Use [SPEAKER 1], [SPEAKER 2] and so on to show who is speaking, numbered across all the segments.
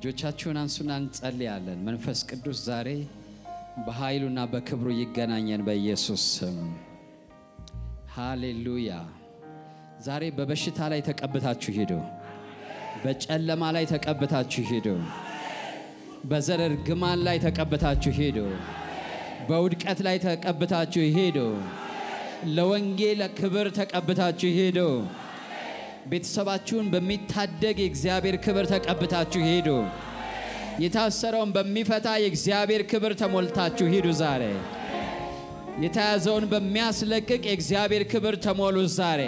[SPEAKER 1] እጆቻችሁን አንሱና እንጸልያለን። መንፈስ ቅዱስ ዛሬ በኃይሉና በክብሩ ይገናኘን በኢየሱስ ስም። ሃሌሉያ። ዛሬ በበሽታ ላይ ተቀብታችሁ ሂዱ። በጨለማ ላይ ተቀብታችሁ ሂዱ። በዘር እርግማን ላይ ተቀብታችሁ ሂዱ። በውድቀት ላይ ተቀብታችሁ ሂዱ። ለወንጌል ክብር ተቀብታችሁ ሂዱ። ቤተሰባችሁን በሚታደግ የእግዚአብሔር ክብር ተቀብታችሁ ሂዱ። የታሰረውን በሚፈታ የእግዚአብሔር ክብር ተሞልታችሁ ሂዱ። ዛሬ የተያዘውን በሚያስለቅቅ የእግዚአብሔር ክብር ተሞሉ። ዛሬ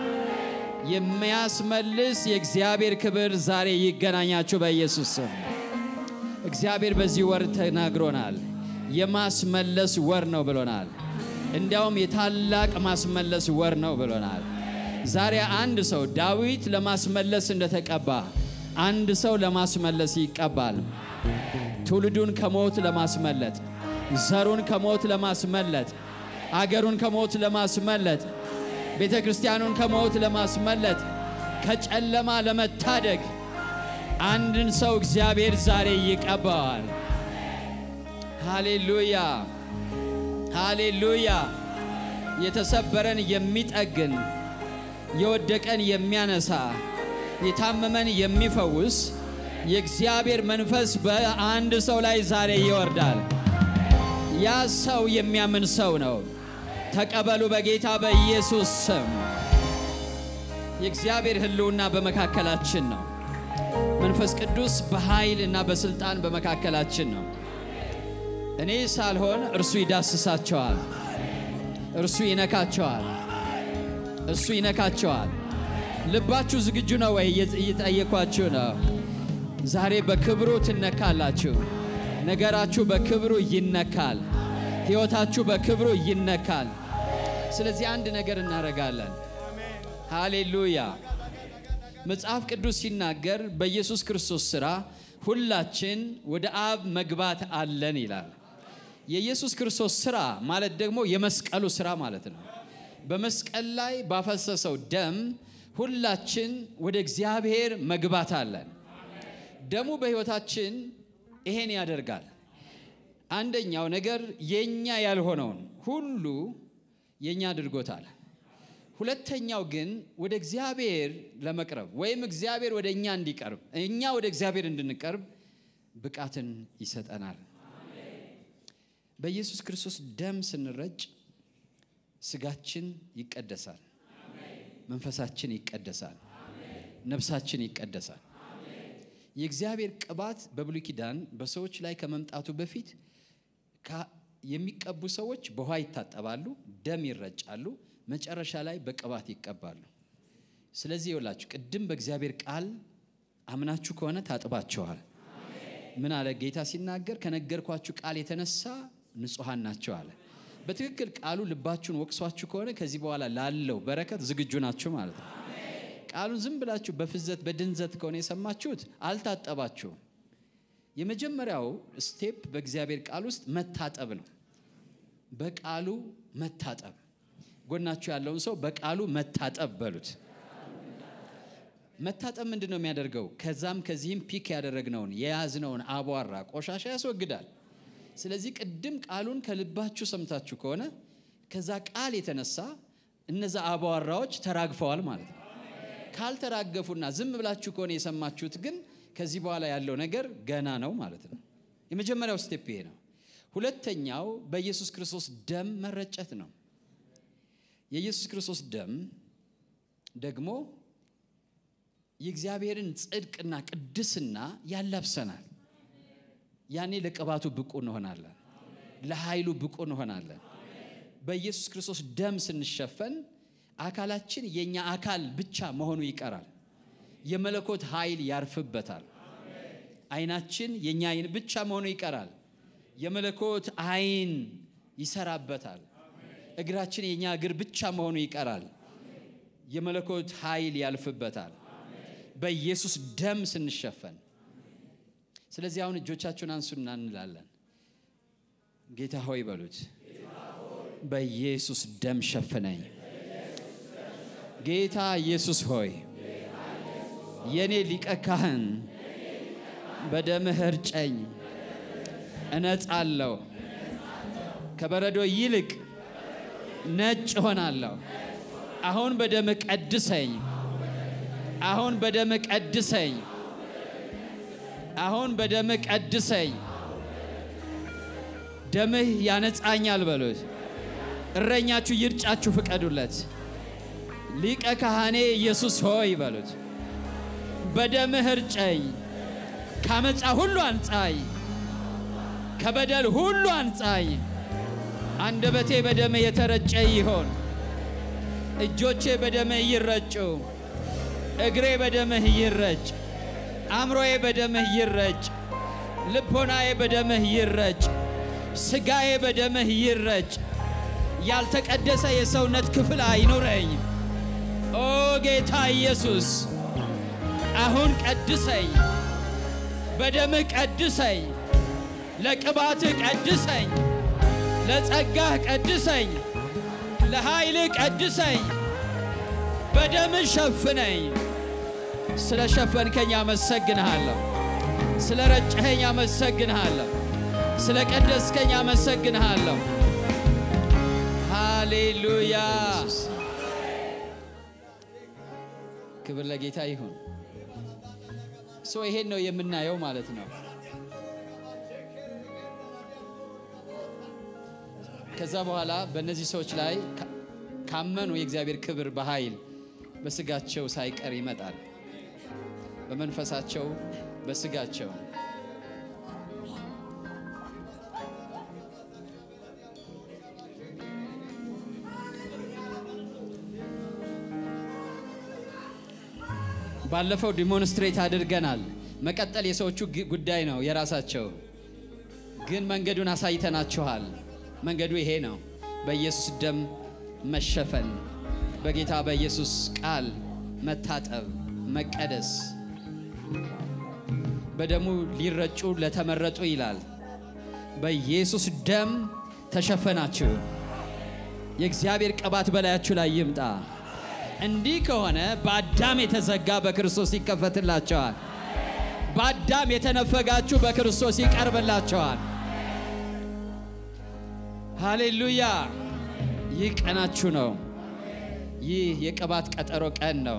[SPEAKER 1] የሚያስመልስ የእግዚአብሔር ክብር ዛሬ ይገናኛችሁ በኢየሱስ ስም። እግዚአብሔር በዚህ ወር ተናግሮናል። የማስመለስ ወር ነው ብሎናል። እንዲያውም የታላቅ ማስመለስ ወር ነው ብሎናል። ዛሬ አንድ ሰው ዳዊት ለማስመለስ እንደተቀባ አንድ ሰው ለማስመለስ ይቀባል። ትውልዱን ከሞት ለማስመለጥ፣ ዘሩን ከሞት ለማስመለጥ፣ አገሩን ከሞት ለማስመለጥ፣ ቤተክርስቲያኑን ከሞት ለማስመለጥ፣ ከጨለማ ለመታደግ አንድን ሰው እግዚአብሔር ዛሬ ይቀባዋል። ሃሌሉያ ሃሌሉያ። የተሰበረን የሚጠግን፣ የወደቀን የሚያነሳ፣ የታመመን የሚፈውስ የእግዚአብሔር መንፈስ በአንድ ሰው ላይ ዛሬ ይወርዳል። ያ ሰው የሚያምን ሰው ነው። ተቀበሉ በጌታ በኢየሱስ ስም። የእግዚአብሔር ሕልውና በመካከላችን ነው። መንፈስ ቅዱስ በኃይልና በስልጣን በመካከላችን ነው። እኔ ሳልሆን እርሱ ይዳስሳቸዋል። እርሱ ይነካቸዋል። እሱ ይነካቸዋል። ልባችሁ ዝግጁ ነው ወይ? እየጠየኳችሁ ነው። ዛሬ በክብሩ ትነካላችሁ። ነገራችሁ በክብሩ ይነካል። ሕይወታችሁ በክብሩ ይነካል። ስለዚህ አንድ ነገር እናደርጋለን። ሃሌሉያ። መጽሐፍ ቅዱስ ሲናገር በኢየሱስ ክርስቶስ ሥራ ሁላችን ወደ አብ መግባት አለን ይላል። የኢየሱስ ክርስቶስ ሥራ ማለት ደግሞ የመስቀሉ ሥራ ማለት ነው። በመስቀል ላይ ባፈሰሰው ደም ሁላችን ወደ እግዚአብሔር መግባት አለን። ደሙ በሕይወታችን ይሄን ያደርጋል። አንደኛው ነገር የኛ ያልሆነውን ሁሉ የኛ አድርጎታል። ሁለተኛው ግን ወደ እግዚአብሔር ለመቅረብ ወይም እግዚአብሔር ወደ እኛ እንዲቀርብ እኛ ወደ እግዚአብሔር እንድንቀርብ ብቃትን ይሰጠናል። በኢየሱስ ክርስቶስ ደም ስንረጭ ስጋችን ይቀደሳል፣ መንፈሳችን ይቀደሳል፣ ነፍሳችን ይቀደሳል። የእግዚአብሔር ቅባት በብሉይ ኪዳን በሰዎች ላይ ከመምጣቱ በፊት የሚቀቡ ሰዎች በውሃ ይታጠባሉ፣ ደም ይረጫሉ፣ መጨረሻ ላይ በቅባት ይቀባሉ። ስለዚህ ይወላችሁ ቅድም በእግዚአብሔር ቃል አምናችሁ ከሆነ ታጥባችኋል። ምን አለ ጌታ ሲናገር? ከነገርኳችሁ ቃል የተነሳ ንጹሃን ናቸው አለ። በትክክል ቃሉ ልባችሁን ወቅሷችሁ ከሆነ ከዚህ በኋላ ላለው በረከት ዝግጁ ናችሁ ማለት ነው። ቃሉን ዝም ብላችሁ በፍዘት በድንዘት ከሆነ የሰማችሁት አልታጠባችሁም። የመጀመሪያው ስቴፕ በእግዚአብሔር ቃል ውስጥ መታጠብ ነው። በቃሉ መታጠብ። ጎናችሁ ያለውን ሰው በቃሉ መታጠብ በሉት። መታጠብ ምንድነው የሚያደርገው? ከዛም ከዚህም ፒክ ያደረግነውን የያዝነውን አቧራ ቆሻሻ ያስወግዳል። ስለዚህ ቅድም ቃሉን ከልባችሁ ሰምታችሁ ከሆነ ከዛ ቃል የተነሳ እነዛ አቧራዎች ተራግፈዋል ማለት ነው። ካልተራገፉና ዝም ብላችሁ ከሆነ የሰማችሁት ግን ከዚህ በኋላ ያለው ነገር ገና ነው ማለት ነው። የመጀመሪያው ስቴፕ ይሄ ነው። ሁለተኛው በኢየሱስ ክርስቶስ ደም መረጨት ነው። የኢየሱስ ክርስቶስ ደም ደግሞ የእግዚአብሔርን ጽድቅና ቅድስና ያላብሰናል። ያኔ ለቅባቱ ብቁ እንሆናለን፣ ለኃይሉ ብቁ እንሆናለን። በኢየሱስ ክርስቶስ ደም ስንሸፈን አካላችን የኛ አካል ብቻ መሆኑ ይቀራል። የመለኮት ኃይል ያርፍበታል። አይናችን የኛ አይን ብቻ መሆኑ ይቀራል። የመለኮት አይን ይሰራበታል። እግራችን የኛ እግር ብቻ መሆኑ ይቀራል። የመለኮት ኃይል ያልፍበታል በኢየሱስ ደም ስንሸፈን። ስለዚህ አሁን እጆቻችሁን አንሱና እንላለን። ጌታ ሆይ በሉት፣ በኢየሱስ ደም ሸፍነኝ። ጌታ ኢየሱስ ሆይ የኔ ሊቀ ካህን በደምህ እርጨኝ እነጻለሁ ከበረዶ ይልቅ ነጭ ሆናለሁ አሁን በደምህ ቀድሰኝ አሁን በደምህ ቀድሰኝ አሁን በደምህ ቀድሰኝ ደምህ ያነጻኛል በሉት እረኛችሁ ይርጫችሁ ፍቀዱለት ሊቀ ካህኔ ኢየሱስ ሆይ በሉት በደምህ እርጨኝ ካመጻ ሁሉ አንጻኝ ከበደል ሁሉ አንጻኝ አንደበቴ በደምህ የተረጨ ይሆን እጆቼ በደምህ ይረጩ እግሬ በደምህ ይረጭ አእምሮዬ በደምህ ይረጭ ልቦናዬ በደምህ ይረጭ ስጋዬ በደምህ ይረጭ ያልተቀደሰ የሰውነት ክፍል አይኖረኝ ኦ ጌታ ኢየሱስ አሁን ቀድሰኝ በደምህ ቀድሰኝ ለቅባትህ ቀድሰኝ ለጸጋህ ቀድሰኝ ለኃይልህ ቀድሰኝ በደምህ ሸፍነኝ ስለ ሸፈንከኝ አመሰግንሃለሁ ስለ ረጨኸኝ አመሰግንሃለሁ ስለ ቀደስከኝ አመሰግንሃለሁ ሃሌሉያ ክብር ለጌታ ይሁን ይሄን ነው የምናየው ማለት ነው ከዛ በኋላ በእነዚህ ሰዎች ላይ ካመኑ የእግዚአብሔር ክብር በኃይል በስጋቸው ሳይቀር ይመጣል በመንፈሳቸው በስጋቸው ባለፈው ዲሞንስትሬት አድርገናል መቀጠል የሰዎቹ ጉዳይ ነው የራሳቸው ግን መንገዱን አሳይተናችኋል መንገዱ ይሄ ነው በኢየሱስ ደም መሸፈን በጌታ በኢየሱስ ቃል መታጠብ መቀደስ በደሙ ሊረጩ ለተመረጡ ይላል በኢየሱስ ደም ተሸፈናችሁ የእግዚአብሔር ቅባት በላያችሁ ላይ ይምጣ እንዲህ ከሆነ በአዳም የተዘጋ በክርስቶስ ይከፈትላችኋል በአዳም የተነፈጋችሁ በክርስቶስ ይቀርብላችኋል ሃሌሉያ ይህ ቀናችሁ ነው ይህ የቅባት ቀጠሮ ቀን ነው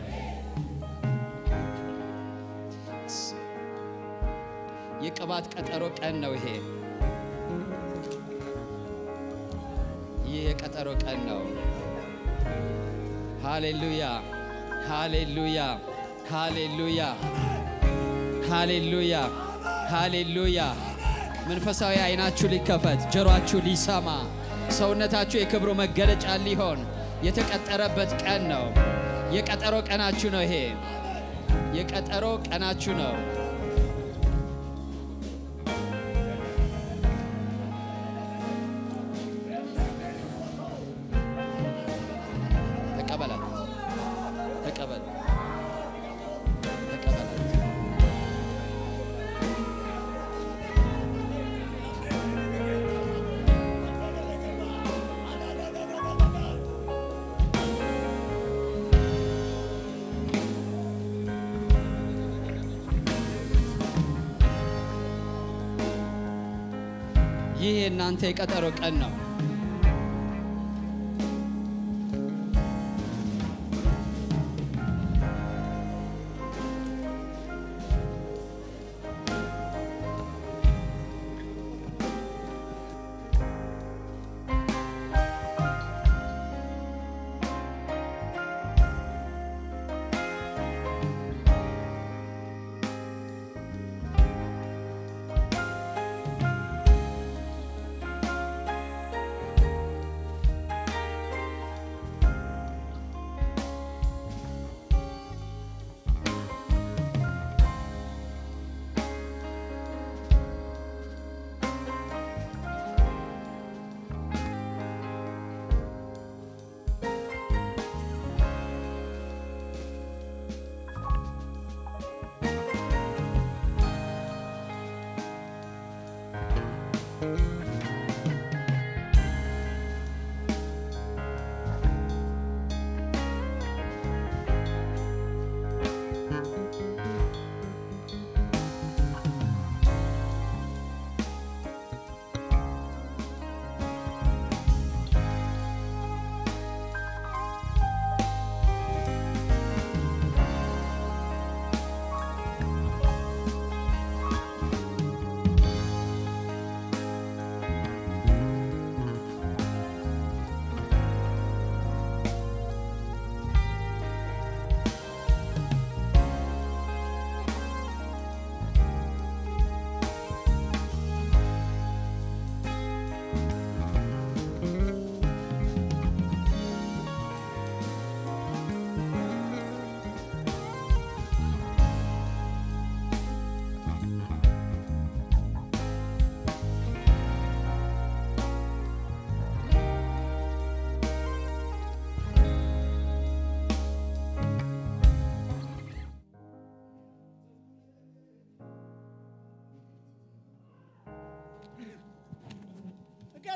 [SPEAKER 1] የቅባት ቀጠሮ ቀን ነው ይሄ የቀጠሮ ቀን ነው ሃሌሉያ ሃሌሉያ ሃሌሉያ ሃሌሉያ ሃሌሉያ መንፈሳዊ አይናችሁ ሊከፈት ጆሮአችሁ ሊሰማ ሰውነታችሁ የክብሩ መገለጫ ሊሆን የተቀጠረበት ቀን ነው የቀጠሮ ቀናችሁ ነው ይሄ የቀጠሮ ቀናችሁ ነው ይህ እናንተ የቀጠሮ ቀን ነው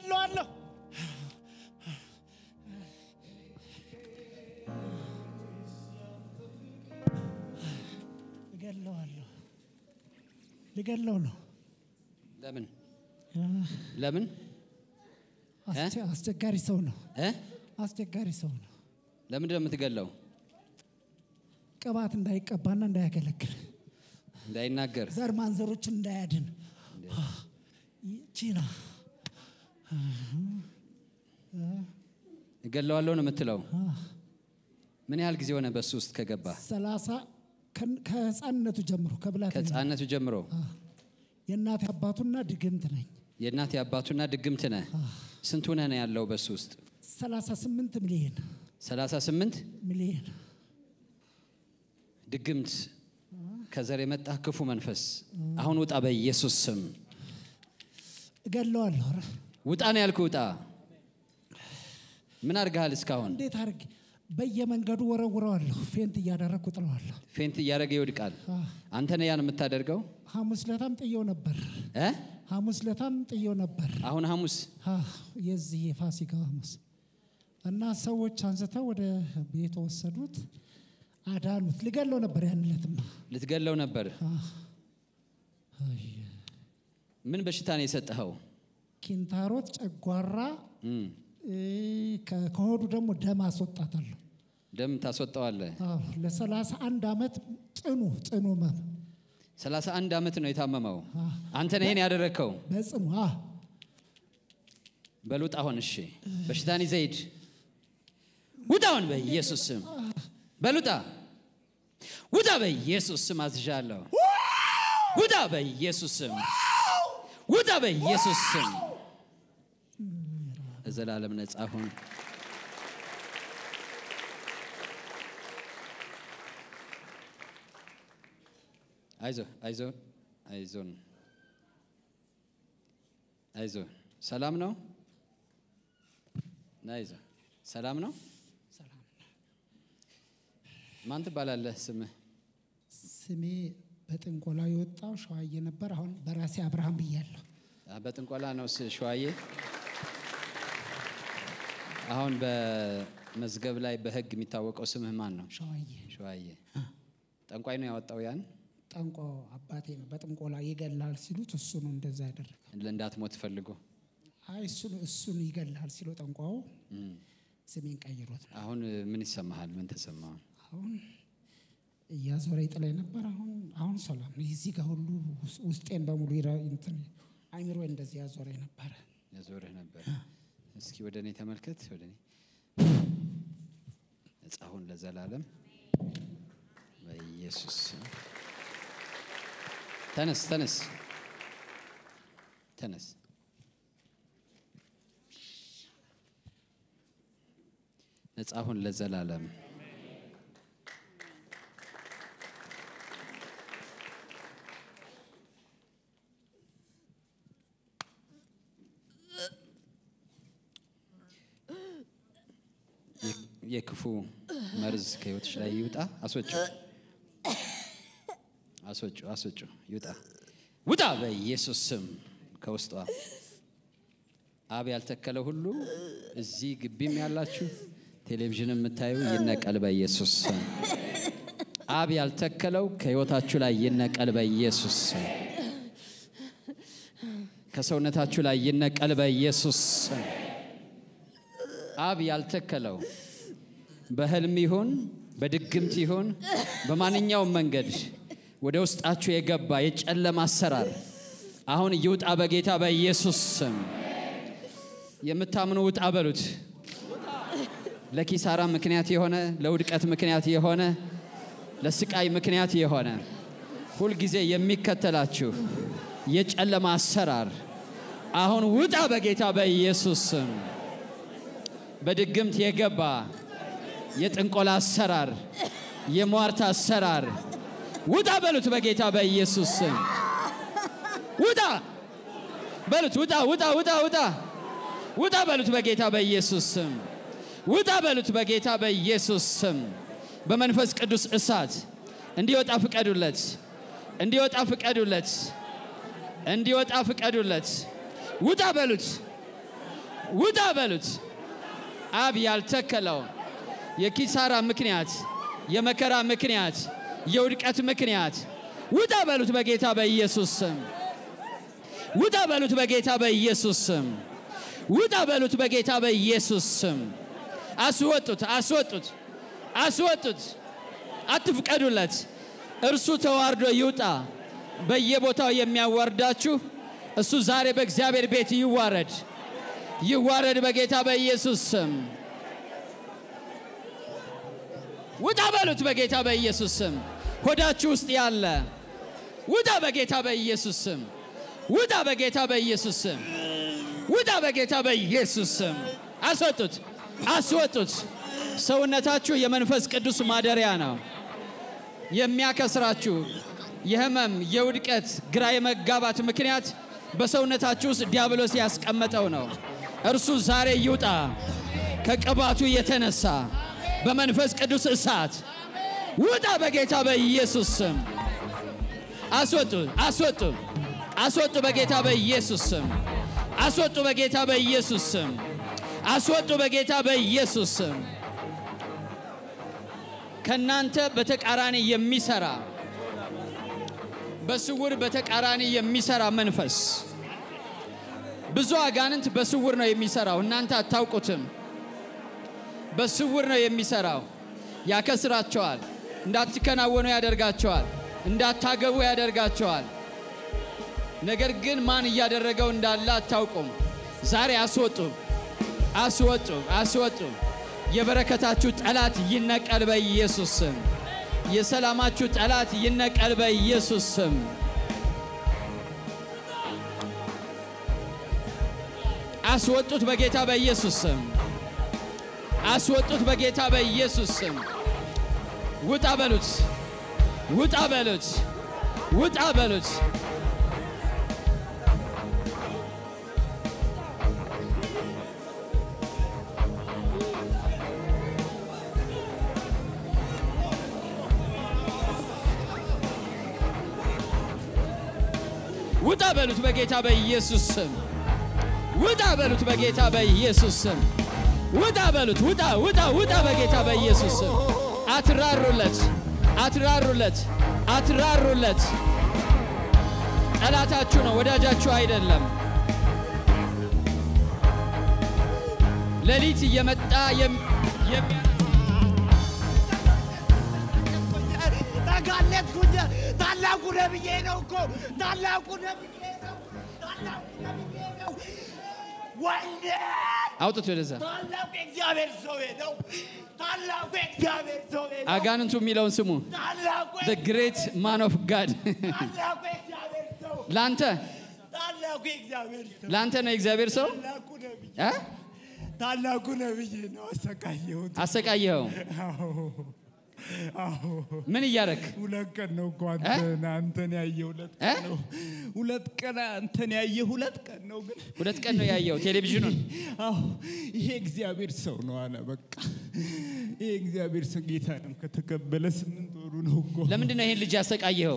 [SPEAKER 2] እገለዋለሁ ልገለው ነው
[SPEAKER 1] ለምን
[SPEAKER 2] አስቸጋሪ ሰው ነው አስቸጋሪ ሰው ነው
[SPEAKER 1] ለምን እንደምትገለው
[SPEAKER 2] ቅባት እንዳይቀባና እንዳያገለግል
[SPEAKER 1] እንዳይናገር
[SPEAKER 2] ዘር ማንዘሮችን እንዳያድን ቺና
[SPEAKER 1] እገለዋለሁ ነው የምትለው ምን ያህል ጊዜ ሆነ በሱ ውስጥ ከገባ
[SPEAKER 2] 30 ከህፃንነቱ ጀምሮ
[SPEAKER 1] ከህፃንነቱ ጀምሮ
[SPEAKER 2] የእናት አባቱና ድግምት ነኝ
[SPEAKER 1] የእናት አባቱና ድግምት ነህ ስንት ሆነ ነው ያለው በሱ ውስጥ
[SPEAKER 2] 38 ሚሊዮን ድግምት
[SPEAKER 1] ከዘር የመጣ ክፉ መንፈስ አሁን ውጣ በኢየሱስ ስም
[SPEAKER 2] እገለዋለሁ
[SPEAKER 1] ውጣ ነው ያልኩህ ውጣ ምን አድርገሃል እስካሁን
[SPEAKER 2] እንዴት አድርጌ በየመንገዱ ወረውረዋለሁ ፌንት እያደረኩ ጥለዋለሁ
[SPEAKER 1] ፌንት እያደረገ ይወድቃል አንተ ነህ ያን የምታደርገው
[SPEAKER 2] ሐሙስ ለታም ጥየው ነበር
[SPEAKER 1] አሁን ሐሙስ
[SPEAKER 2] የዚህ የፋሲካ ሐሙስ እና ሰዎች አንስተው ወደ ቤት ወሰዱት አዳኑት ልገለው ነበር ያንለትም
[SPEAKER 1] ልትገለው ነበር ምን በሽታ ነው የሰጠኸው
[SPEAKER 2] ኪንታሮት ጨጓራ ከሆዱ ደግሞ ደም አስወጣታለሁ
[SPEAKER 1] ደም ታስወጣዋለህ
[SPEAKER 2] ለ31 አመት ጽኑ
[SPEAKER 1] 31 አመት ነው የታመመው አንተ ነህ ያደረከው
[SPEAKER 2] በጽኑ
[SPEAKER 1] በሉጣ ሆነ እሺ በሽታን ይዘይድ ውጣውን በኢየሱስ ስም በሉጣ ውጣ በኢየሱስ ስም አዝዣለሁ ውጣ በኢየሱስ ስም ውጣ በኢየሱስ ስም ዘላለም ነጻ ሁን አይዞ ሰላም ነው ናይዞ ሰላም ነው ማን ትባላለህ
[SPEAKER 2] ስሜ በጥንቆላ የወጣው ሸዋዬ ነበር አሁን በራሴ አብርሃም ብያለሁ
[SPEAKER 1] በጥንቆላ ነው ሸዋዬ አሁን በመዝገብ ላይ በህግ የሚታወቀው ስምህ ማን ነው ሸዋዬ ጠንቋይ ነው ያወጣው ያን
[SPEAKER 2] ጠንቆ አባቴ ነው በጥንቆላ ይገላል ሲሉት እሱ ነው እንደዛ ያደረገው
[SPEAKER 1] እንዳትሞት ፈልጎ
[SPEAKER 2] አይ እሱን ይገላል ሲሉ ጠንቋው ስሜን ቀይሮት
[SPEAKER 1] አሁን ምን ይሰማሃል ምን ተሰማው
[SPEAKER 2] አሁን ያዞረ ይጥለኝ ነበር አሁን ሰላም ነው እዚህ ጋር ሁሉ ውስጤን በሙሉ እንትን አይምሮ እንደዚህ ያዞረ ነበር እስኪ ወደኔ ተመልከት ወደኔ ነጻሁን ለዘላለም በኢየሱስ ተነስ ነጻሁን ለዘላለም የክፉ መርዝ ከህይወትሽ ላይ ይውጣ አስወጪው ይውጣ ውጣ በኢየሱስ ስም ከውስጧ አብ ያልተከለው ሁሉ እዚህ ግቢም ያላችሁ ቴሌቪዥን የምታዩ ይነቀል በኢየሱስ ስም አብ ያልተከለው ከህይወታችሁ ላይ ይነቀል በኢየሱስ ስም ከሰውነታችሁ ላይ ይነቀል በኢየሱስ ስም አብ ያልተከለው በህልም ይሁን በድግምት ይሁን በማንኛውም መንገድ ወደ ውስጣችሁ የገባ የጨለማ አሰራር አሁን ይውጣ በጌታ በኢየሱስ ስም የምታምኑ ውጣ በሉት ለኪሳራ ምክንያት የሆነ ለውድቀት ምክንያት የሆነ ለስቃይ ምክንያት የሆነ ሁሉ ጊዜ የሚከተላችሁ የጨለማ አሰራር አሁን ውጣ በጌታ በኢየሱስ ስም በድግምት የገባ የጥንቆላ አሰራር የሟርት አሰራር ውጣ በሉት በጌታ በኢየሱስ ስም ውጣ በሉት ውጣ በሉት በጌታ በኢየሱስ ስም ውጣ በሉት በጌታ በኢየሱስ ስም በመንፈስ ቅዱስ እሳት እንዲወጣ ፍቀዱለት ውጣ በሉት ውጣ በሉት አብ ያልተከለው የኪሳራ ምክንያት የመከራ ምክንያት የውድቀት ምክንያት ውጣ በሉት በጌታ በኢየሱስ ስም ውጣ በሉት በጌታ በኢየሱስ ስም ውጣ በሉት በጌታ በኢየሱስ ስም አስወጡት አስወጡት አስወጡት አትፍቀዱለት እርሱ ተዋርዶ ይውጣ በየቦታው የሚያዋርዳችሁ እሱ ዛሬ በእግዚአብሔር ቤት ይዋረድ ይዋረድ በጌታ በኢየሱስ ስም ውጣ በሉት በጌታ በኢየሱስ ስም ሆዳችሁ ውስጥ ያለ ውጣ በጌታ በኢየሱስ ስም ውጣ በጌታ በኢየሱስ ስም ውጣ በጌታ በኢየሱስ ስም አስወጡት አስወጡት ሰውነታችሁ የመንፈስ ቅዱስ ማደሪያ ነው የሚያከስራችሁ የህመም የውድቀት ግራ የመጋባት ምክንያት በሰውነታችሁ ውስጥ ዲያብሎስ ያስቀመጠው ነው እርሱ ዛሬ ይውጣ ከቅባቱ የተነሳ በመንፈስ ቅዱስ እሳት ውጣ በጌታ በኢየሱስ ስም አስወጡ አስወጡ አስወጡ በጌታ በኢየሱስ ስም አስወጡ በጌታ በኢየሱስ ስም አስወጡ በጌታ በኢየሱስ ስም ከናንተ በተቃራኒ የሚሰራ በስውር በተቃራኒ የሚሰራ መንፈስ ብዙ አጋንንት በስውር ነው የሚሰራው እናንተ አታውቁትም በስውር ነው የሚሰራው ያከስራቸዋል እንዳትከናወኑ ያደርጋቸዋል እንዳታገቡ ያደርጋቸዋል ነገር ግን ማን ያደረገው እንዳለ አታውቁም ዛሬ አስወጡ አስወጡ አስወጡ የበረከታችሁ ጠላት ይነቀል በኢየሱስ ስም የሰላማችሁ ጠላት ይነቀል በኢየሱስ ስም አስወጡት በጌታ በኢየሱስ ስም አስወጡት በጌታ በኢየሱስ ስም ውጣ በሉት ውጣ በሉት ውጣ በሉት ውጣ በሉት በጌታ በኢየሱስ ስም ውጣ በሉት በጌታ በኢየሱስ ስም ውጣ በሉት ውጣ ውጣ ውጣ በጌታ በኢየሱስ ስም አትራሩለት አትራሩለት አትራሩለት ጠላታችሁ ነው ወዳጃችሁ አይደለም ሌሊት እየመጣ
[SPEAKER 3] ታጋለጥኩኝ ታላቁ ነብዬ ነው እኮ ታላቁ ነብዬ ነው ታላቁ ነብዬ ነው ወንድ
[SPEAKER 2] አውጥቶ ወደዛ
[SPEAKER 3] ታላቁ እግዚአብሔር ሰው ነው ታላቁ እግዚአብሔር ሰው ነው
[SPEAKER 2] አጋንንቱ የሚለውን ስሙ
[SPEAKER 3] ታላቁ
[SPEAKER 2] the great man of God
[SPEAKER 3] ታላቁ እግዚአብሔር ሰው
[SPEAKER 2] ላንተ
[SPEAKER 3] ታላቁ እግዚአብሔር ሰው
[SPEAKER 2] ላንተ ነው እግዚአብሔር ሰው
[SPEAKER 3] ታላቁ ነብዬ ታላቁ ነብዬ ነው
[SPEAKER 2] አሰቃየው ምን ይያረክ
[SPEAKER 3] ሁለት ቀን ነው እኮ አንተን ያየው ሁለት ቀን አንተን ያየው ሁለት ቀን ነው ግን
[SPEAKER 2] ሁለት ቀን ነው ያየው ቴሌቪዥኑን
[SPEAKER 3] ይሄ እግዚአብሔር ሰው ነው አለ በቃ ይሄ እግዚአብሔር ሰው ጌታ ነው ከተቀበለ 8 ወሩ ነው እኮ
[SPEAKER 2] ለምንድን ነው ይሄን ልጅ ያሰቃየው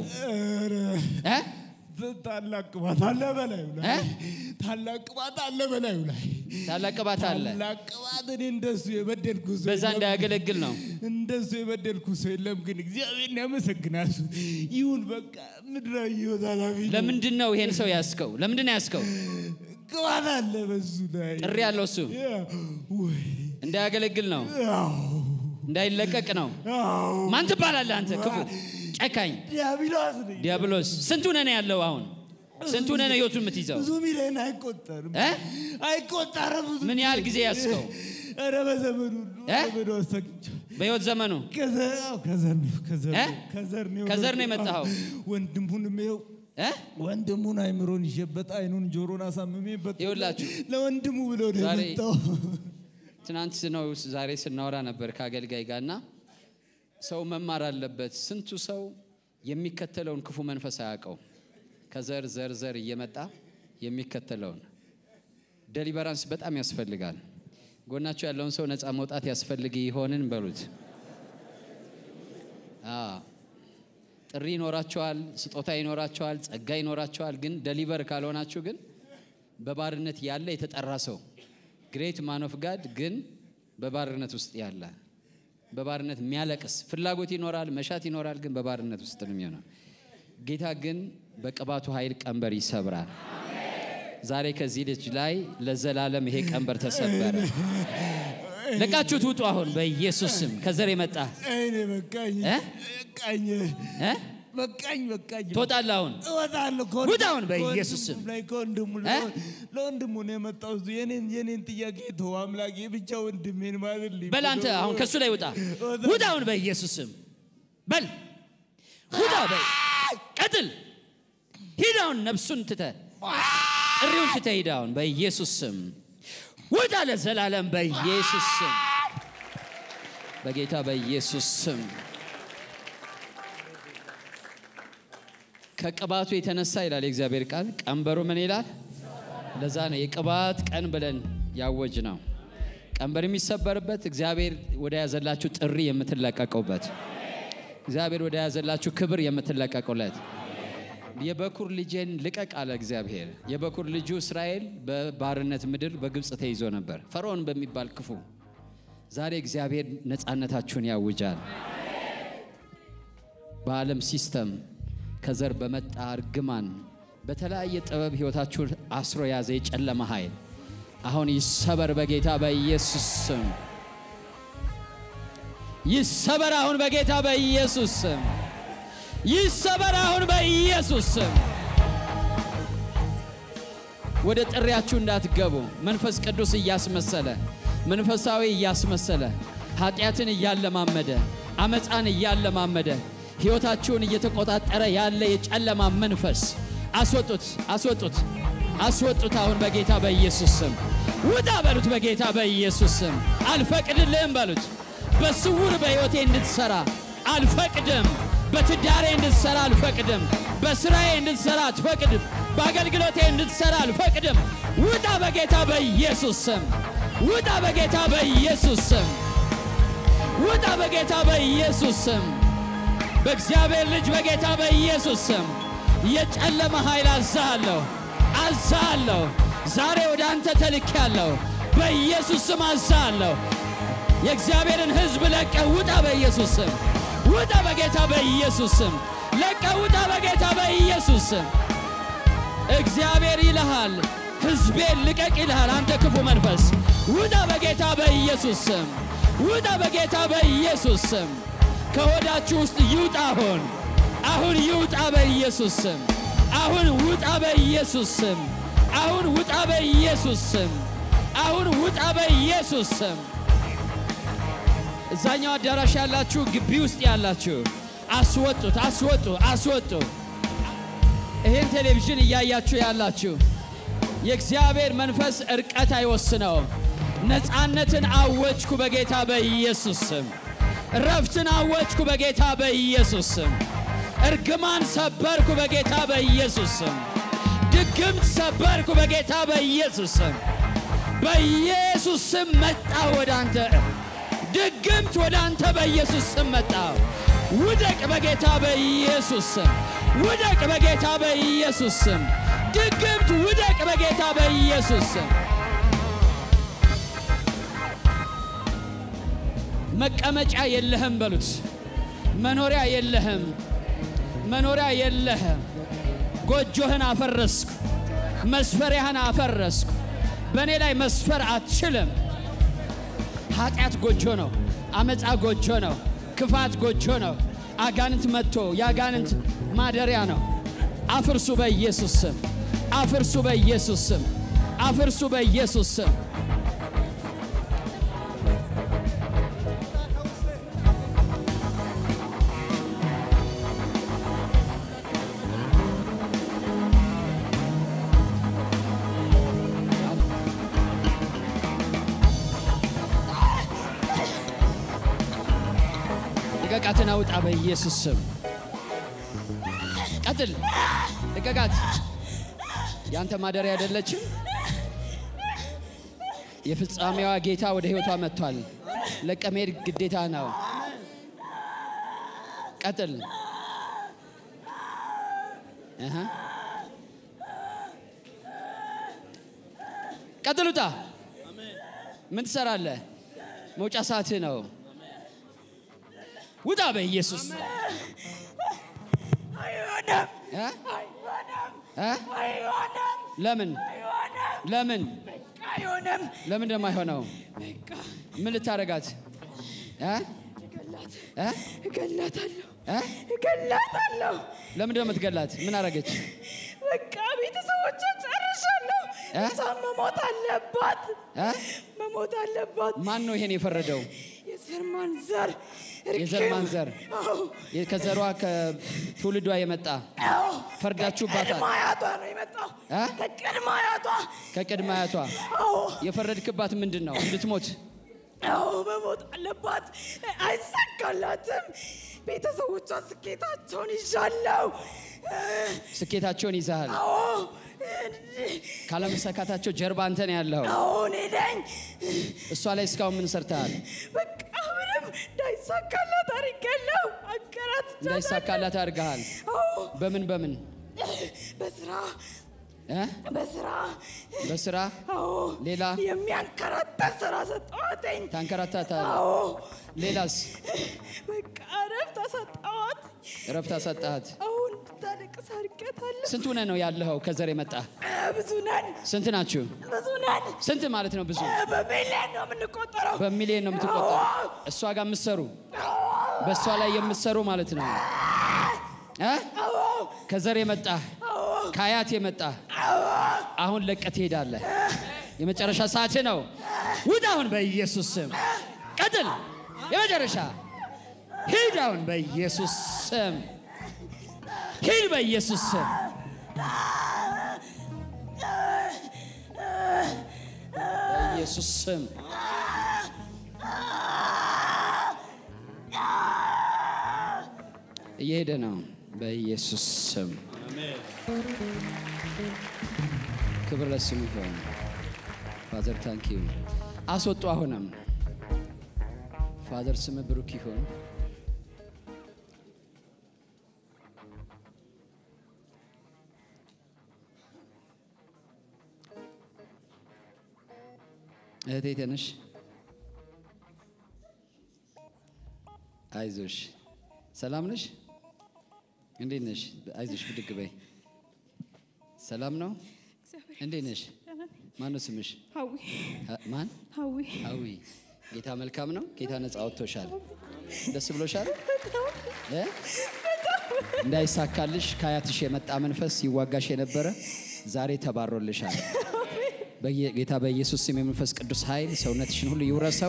[SPEAKER 3] ታላቅ ቅባት አለ በላዩ ላይ ታላቅ ቅባት አለ በላዩ ላይ
[SPEAKER 2] ታላቅ ቅባት አለ
[SPEAKER 3] ታላቅ ቅባት እንደሱ የበደልኩ ሰው
[SPEAKER 2] በዛ እንዳያገለግል ነው
[SPEAKER 3] እንደሱ የበደልኩ ሰው የለም ግን እግዚአብሔርን ያመሰግናል ይሁን በቃ ምድራዊ ይወጣላፊ
[SPEAKER 2] ለምንድን ነው ይሄን ሰው ያስከው ለምንድን ነው ያስከው
[SPEAKER 3] ቅባት አለ በሱ ላይ
[SPEAKER 2] ጥሪ ያለው እሱ እንዳያገለግል ነው እንዳይለቀቅ ነው ማን ትባላለህ አንተ ክፉ ጨካኝ ዲያብሎስ ስንቱ ነህ ያለው አሁን ስንቱ ነህ ህይወቱን የምትይዘው
[SPEAKER 3] ብዙ ሚሊዮን አይቆጠርም
[SPEAKER 2] ምን ያህል ጊዜ ያስከው
[SPEAKER 3] ኧረ በዘመኑ
[SPEAKER 2] በህይወት ዘመኑ ከዘር ነው የመጣኸው
[SPEAKER 3] ወንድሙን አይምሮን ይሸበጣ አይኑን ጆሮን አሳምሜበት
[SPEAKER 2] ይኸውላችሁ
[SPEAKER 3] ለወንድሙ ብሎ ነው የመጣው
[SPEAKER 2] ትናንት ነው ዛሬ ስናወራ ነበር ከአገልጋይ ጋርና ሰው መማር አለበት ስንቱ ሰው የሚከተለውን ክፉ መንፈስ አያውቀው ከዘር ዘር እየመጣ የሚከተለውን ዴሊቨራንስ በጣም ያስፈልጋል ጎናችሁ ያለውን ሰው ነፃ መውጣት ያስፈልግ ይሆንን በሉት ጥሪ ይኖራቸዋል ስጦታ ይኖራቸዋል ጸጋ ይኖራቸዋል ግን ዴሊቨር ካልሆናችሁ ግን በባርነት ያለ የተጠራ ሰው
[SPEAKER 1] great man of God ግን በባርነት ውስጥ ያለ በባርነት የሚያለቅስ ፍላጎት ይኖራል መሻት ይኖራል ግን በባርነት ውስጥ ነው የሚሆነው ጌታ ግን በቅባቱ ኃይል ቀንበር ይሰብራል ዛሬ ከዚህ ልጅ ላይ ለዘላለም ይሄ ቀንበር ተሰበረ ለቃችሁት ውጡ አሁን በኢየሱስ ስም ከዘር የመጣ
[SPEAKER 3] እኔ በቃኝ
[SPEAKER 1] ተወጣለህ አሁን
[SPEAKER 3] እወጣለሁ
[SPEAKER 1] ውጣ አሁን በኢየሱስ ስም
[SPEAKER 3] ለወንድሙ ነው የመጣው የኔን ጥያቄ ተው አምላኬ ብቻ ወንድሜን ማርልኝ
[SPEAKER 1] በል አንተ አሁን ከሱ ላይ ውጣ አሁን በኢየሱስ ስም በል ውጣ በል ቀጥል ሂድ አሁን ነፍሱን ትተህ ጥሪውን ትተህ ሂድ አሁን በኢየሱስ ስም ውጣ ለዘላለም በኢየሱስ ስም በጌታ በኢየሱስ ስም ከቅባቱ የተነሳ ይላል የእግዚአብሔር ቃል ቀንበሩ ምን ይላል ለዛ ነው የቅባት ቀን ብለን ያወጅ ነው ቀንበር የሚሰበርበት እግዚአብሔር ወደ ያዘላችሁ ጥሪ የምትለቀቀውበት እግዚአብሔር ወደ ያዘላችሁ ክብር የምትለቀቀውለት የበኩር ልጅን ልቀቅ አለ እግዚአብሔር የበኩር ልጁ እስራኤል በባርነት ምድር በግብጽ ተይዞ ነበር ፈርዖን በሚባል ክፉ ዛሬ እግዚአብሔር ነፃነታችሁን ያውጃል በዓለም ሲስተም ከዘር በመጣ እርግማን በተለያየ ጥበብ ህይወታችሁን አስሮ ያዘ የጨለማ ኃይል አሁን ይሰበር በጌታ በኢየሱስ ስም ይሰበር አሁን በጌታ በኢየሱስ ስም ይሰበር አሁን በኢየሱስ ስም ወደ ጥሪያችሁ እንዳትገቡ መንፈስ ቅዱስ እያስመሰለ መንፈሳዊ እያስመሰለ ኃጢያትን እያለማመደ አመጻን እያለማመደ ህይወታችሁን እየተቆጣጠረ ያለ የጨለማ መንፈስ አስወጡት አሁን በጌታ በኢየሱስ ስም ውጣ በሉት በጌታ በኢየሱስ ስም አልፈቅድልህም በሉት በስውር በህይወቴ እንድትሰራ አልፈቅድም በትዳሬ እንድትሰራ አልፈቅድም በስራዬ እንድትሰራ አልፈቅድም በአገልግሎቴ እንድትሰራ አልፈቅድም ውጣ በጌታ በኢየሱስ ስም ውጣ በጌታ በኢየሱስ ስም ውጣ በጌታ በኢየሱስ ስም በእግዚአብሔር ልጅ በጌታ በኢየሱስ ስም የጨለማ ኃይል አዛለሁ ዛሬ ወደ አንተ ተልኬያለሁ በኢየሱስ ስም አዛለሁ የእግዚአብሔርን ሕዝብ ለቀህ ውጣ በኢየሱስ ስም ውጣ በጌታ በኢየሱስ ስም ለቀህ ውጣ በጌታ በኢየሱስ ስም እግዚአብሔር ይልሃል ሕዝቤን ልቀቅ ይልሃል አንተ ክፉ መንፈስ ውጣ በጌታ በኢየሱስ ስም ውጣ በጌታ በኢየሱስ ስም ከወዳችሁ ውስጥ ይውጣ አሁን ይውጣ በኢየሱስ ስም አሁን ውጣ በኢየሱስ ስም አሁን ውጣ በኢየሱስ ስም አሁን ውጣ በኢየሱስ ስም እዛኛው አዳራሽ ያላችሁ ግቢ ውስጥ ያላችሁ አስወጡ ይሄን ቴሌቪዥን እያያችሁ ያላችሁ የእግዚአብሔር መንፈስ እርቀት አይወስነው ነፃነትን አወጅኩ በጌታ በኢየሱስ ስም ረፍትን አወጅኩ በጌታ በኢየሱስ ስም እርግማን ሰበርኩ በጌታ በኢየሱስ ስም ድግምት ሰበርኩ በጌታ በኢየሱስ ስም በኢየሱስ ስም መጣ ወደ አንተ ድግምት ወደ አንተ በኢየሱስ ስም መጣ ውደቅ በጌታ በኢየሱስ ስም ውደቅ በጌታ በኢየሱስ ስም ድግምት ውደቅ በጌታ በኢየሱስ ስም መቀመጫ የለህም በሉት መኖሪያ የለህም ጎጆህን አፈረስኩ መስፈሪያህን አፈረስኩ በእኔ ላይ መስፈር አትችልም ኃጢአት ጎጆ ነው አመጻ ጎጆ ነው ክፋት ጎጆ ነው አጋንንት መጥቶ ያጋንንት ማደሪያ ነው አፍርሱ በኢየሱስ ስም አፍርሱ በኢየሱስ ስም አፍርሱ በኢየሱስ ስም ልቀቃትን አውጣ በኢየሱስ ስም ቀጥል ልቀቃት ያንተ ማደሪያ አይደለችም የፍጻሜዋ ጌታ ወደ ህይወቷ መጥቷል ለቀመድ ግዴታ ነው ቀጥል ቀጥሉታ
[SPEAKER 2] ምን ትሰራለህ? መውጫ ሰዓት ነው። ውጣ በኢየሱስ
[SPEAKER 4] አይሆንም
[SPEAKER 2] ለምን
[SPEAKER 4] አይሆንም
[SPEAKER 2] ለምን እንደማይሆነው ምን ልታረጋት?
[SPEAKER 4] እገላታለሁ።
[SPEAKER 2] ለምን ደግሞ ትገላት? ምን አረገች?
[SPEAKER 4] በቃ ቤተሰቦቿ ጨርሻለሁ። እሷ መሞት አለባት።
[SPEAKER 2] ማን ነው ይሄን የፈረደው? የዘር ማንዘር ከዘሯ ከትውልዷ የመጣ ፈርዳችሁባታል።
[SPEAKER 4] ከቅድማያቷ ነው የመጣው። ከቅድመ አያቷ
[SPEAKER 2] የፈረድክባት ምንድነው? እንድትሞት።
[SPEAKER 4] መሞት አለባት። አይሳካላትም። ቤተሰቦቿ ስኬታቸውን ይዣለሁ።
[SPEAKER 2] ስኬታቸውን ይዛሃል። ካለመሳካታቸው ጀርባ አንተ ነው ያለው።
[SPEAKER 4] እኔ ነኝ።
[SPEAKER 2] እሷ ላይ እስካሁን ምን ሰርተሃል?
[SPEAKER 4] በቃ ምንም እንዳይሳካላት አድርጌያለሁ።
[SPEAKER 2] እንዳይሳካላት አድርገሃል። በምን በስራ ሌላ
[SPEAKER 4] የሚያንከራታ ስራ ሰጠኋትኝ።
[SPEAKER 2] ታንከራታታለህ። ሌላስ?
[SPEAKER 4] በቃ እረፍት ሰጠኋት።
[SPEAKER 2] አሁን
[SPEAKER 4] ታለቅስ አድርጌያታለሁ።
[SPEAKER 2] ስንት ሆነህ ነው ያለኸው? ከዘር የመጣ
[SPEAKER 4] ብዙ ነን።
[SPEAKER 2] ስንት ናችሁ?
[SPEAKER 4] ብዙ ነን።
[SPEAKER 2] ስንት ማለት ነው? ብዙ
[SPEAKER 4] በሚሊዮን ነው የምንቆጠረው።
[SPEAKER 2] በሚሊዮን ነው የምትቆጠረው። እሷ ጋር የምትሰሩ በእሷ ላይ የምትሰሩ ማለት ነው። ከዘር የመጣ ከአያት የመጣ አሁን ለቀህ ትሄዳለህ። የመጨረሻ ሰዓት ነው። ውጣ አሁን በኢየሱስ ስም። ቀጥል። የመጨረሻ ሂድ አሁን በኢየሱስ ስም። ሂድ በኢየሱስ ስም። በኢየሱስ ስም እየሄደ ነው። በኢየሱስ ስም ክብር ለስሙ ይሁን። ፋዘር ታንክ ዩ። አስወጡ። አሁንም ፋዘር ስም ብሩክ ይሁን። እህቴ ተነሽ። አይዞሽ። ሰላም ነሽ? እንዴት ነሽ? አይዞሽ ብድግ በይ። ሰላም ነው? እንዴት ነሽ? ማን ነው ስምሽ?
[SPEAKER 4] ሀዊ።
[SPEAKER 2] ማን?
[SPEAKER 4] ሀዊ።
[SPEAKER 2] ጌታ መልካም ነው። ጌታ ነፃ ወጥቶሻል። ደስ ብሎሻል? እንዳይሳካልሽ ከአያትሽ የመጣ መንፈስ ይዋጋሽ የነበረ ዛሬ ተባሮልሻል። በጌታ በኢየሱስ ስም የመንፈስ ቅዱስ ኃይል ሰውነትሽን ሁሉ ይውረሰው።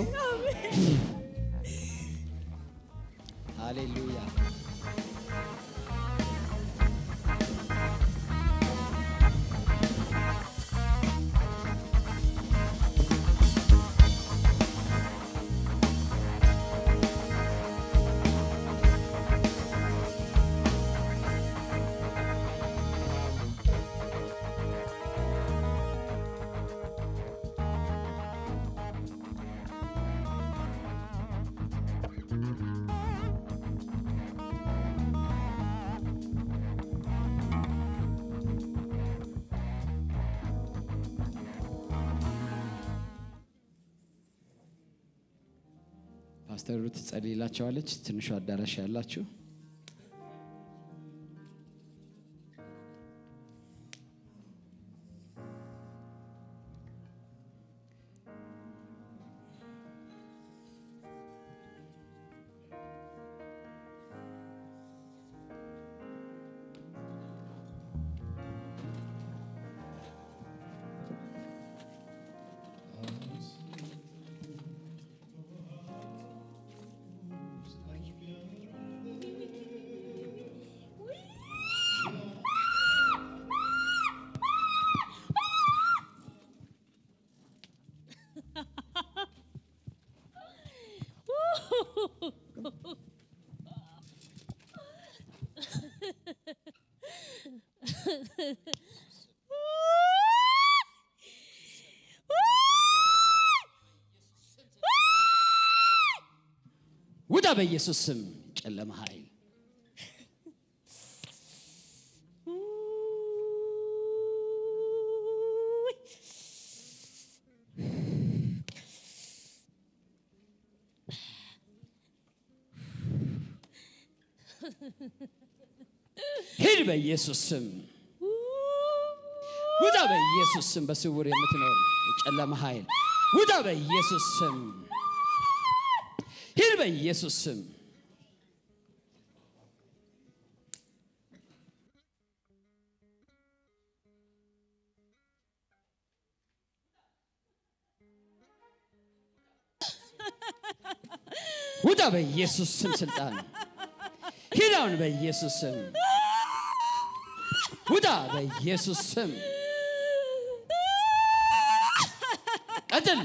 [SPEAKER 2] ሃሌሉያ። ፓስተር ሩት ትጸልይላቸዋለች። ትንሹ አዳራሽ ያላችሁ ውጣ በኢየሱስ ስም። ጨለማ ኃይል ሂድ በኢየሱስ ስም ውጣ በኢየሱስ ስም በስውር የምትኖር የጨለማ ኃይል ውጣ በኢየሱስ ስም ሂድ በኢየሱስ ስም ውጣ በኢየሱስ ስም ስልጣን ሂድ አሁን በኢየሱስ ስም ውጣ በኢየሱስ ስም ቀጥል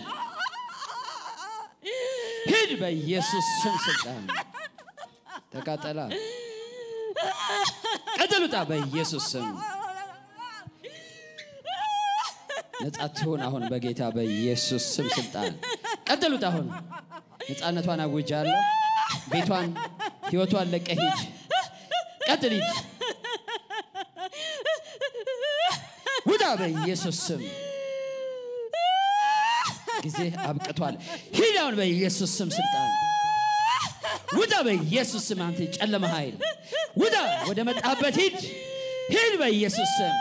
[SPEAKER 2] ሂድ በኢየሱስ ስም ስልጣን ተቃጠላ ቀጥል ውጣ በኢየሱስ ስም ነፃ ትሁን አሁን በጌታ በኢየሱስ ስም ስልጣን ቀጥል ውጣ አሁን ነፃነቷን አውጃለሁ ቤቷን ህይወቷን ለቀህ ሂድ ቀጥል ሂድ ውጣ በኢየሱስ ስም ጊዜ አብቅቷል ሂድ አሁን በኢየሱስ ስም ስልጣን ውጣ በኢየሱስ ስም አንተ ጨለማ ኃይል ውጣ ወደ መጣበት ሂድ ሂድ በኢየሱስ ስም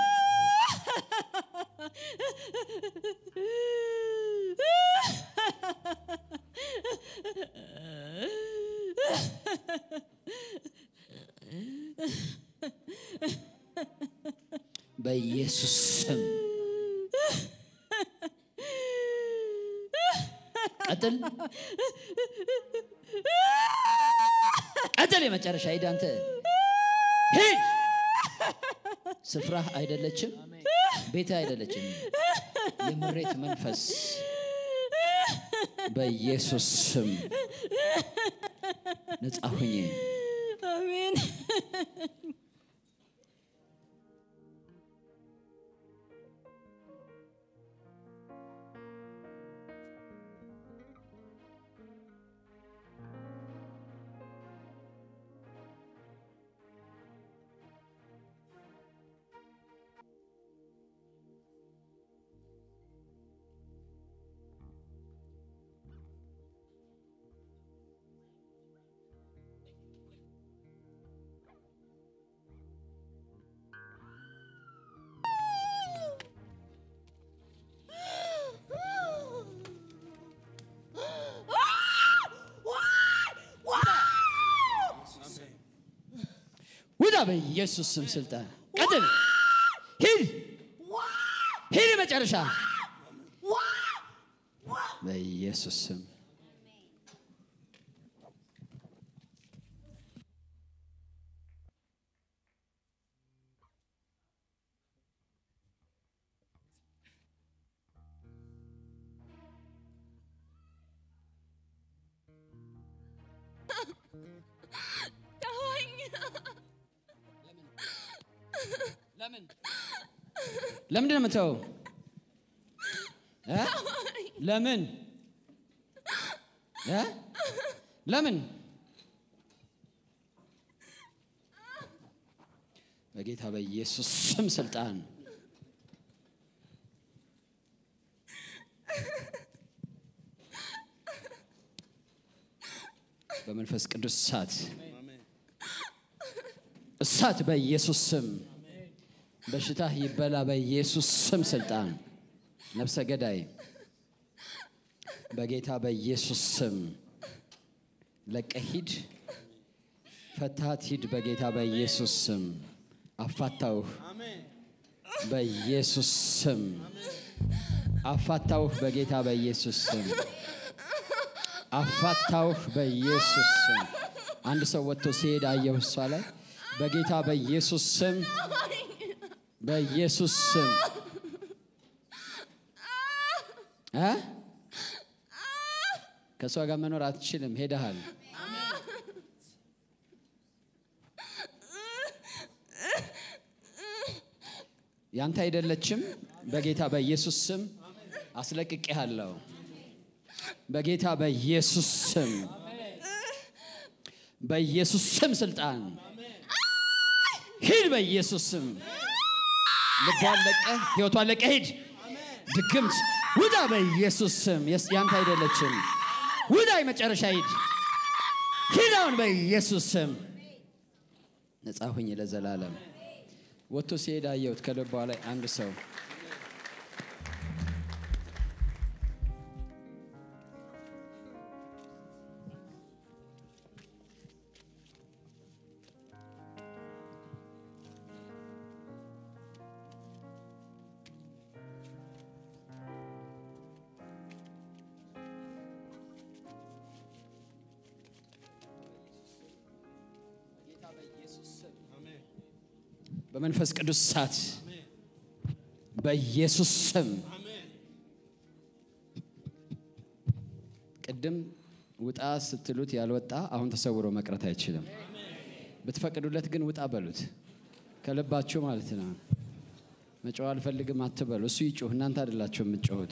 [SPEAKER 2] በኢየሱስ ስም ቀጥል ቀጥል የመጨረሻ ሂድ አንተ ሂድ ስፍራህ አይደለችም ቤትህ አይደለችም የምሬት መንፈስ በኢየሱስ ስም ነፃ ሁኚ
[SPEAKER 4] አሜን
[SPEAKER 2] በኢየሱስ ስም ስልጣን ቀጥል ሂድ ሂድ መጨረሻ በኢየሱስ ስም ለምን እንደምታው ለምን ለምን በጌታ በኢየሱስ ስም ስልጣን በመንፈስ ቅዱስ እሳት በኢየሱስ ስም በሽታ ይበላ በኢየሱስ ስም ስልጣን ነፍሰ ገዳይ በጌታ በኢየሱስ ስም ለቀህ ሂድ ፈታት ሂድ በጌታ በኢየሱስ ስም አፋታው በኢየሱስ ስም አፋታው በጌታ በኢየሱስ ስም አፋታው በኢየሱስ ስም አንድ ሰው ወጥቶ ሲሄድ አየሁ እሷ ላይ በጌታ በኢየሱስ ስም በኢየሱስ ስም ከሷ ጋር መኖር አትችልም ሄደሃል ያንተ አይደለችም በጌታ በኢየሱስ ስም አስለቅቄሃለሁ በጌታ በኢየሱስ ስም በኢየሱስ ስም ስልጣን ሂድ በኢየሱስ ስም ልቧን ለቀህ ህይወቷን ለቀህ ሂድ ድግምት ውጣ በኢየሱስ ስም ያንተ አይደለችም ውጣ የመጨረሻ ሂድ ሂድ አሁን በኢየሱስ ስም ነፃ ሁኝ ለዘላለም ወጥቶ ሲሄድ አየሁት ከልቧ ላይ አንድ ሰው በመንፈስ ቅዱስ ሳት በኢየሱስ ስም ቅድም ውጣ ስትሉት ያልወጣ አሁን ተሰውሮ መቅረት አይችልም ብትፈቅዱለት ግን ውጣ በሉት ከልባችሁ ማለት ነው መጫው አልፈልግም አትበሉ እሱ ይጮህ እናንተ አይደላችሁ የምትጮሁት